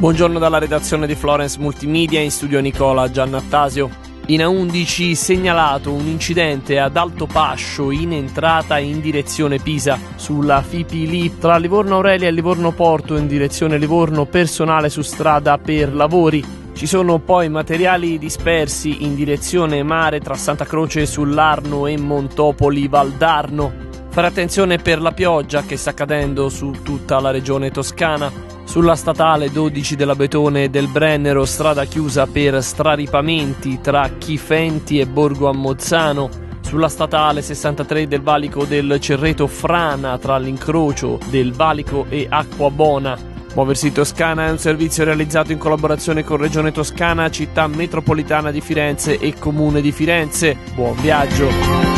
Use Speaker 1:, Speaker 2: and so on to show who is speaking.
Speaker 1: Buongiorno dalla redazione di Florence Multimedia, in studio Nicola Giannattasio. In A11 segnalato un incidente ad Altopascio in entrata in direzione Pisa. Sulla FIPI tra Livorno Aurelia e Livorno Porto in direzione Livorno, personale su strada per lavori. Ci sono poi materiali dispersi in direzione mare tra Santa Croce sull'Arno e Montopoli Valdarno. Fare attenzione per la pioggia che sta cadendo su tutta la regione toscana. Sulla statale 12 della Betone e del Brennero, strada chiusa per straripamenti tra Chifenti e Borgo Ammozzano. Sulla statale 63 del valico del Cerreto Frana, tra l'incrocio del valico e Acquabona. Muoversi Toscana è un servizio realizzato in collaborazione con Regione Toscana, Città Metropolitana di Firenze e Comune di Firenze. Buon viaggio!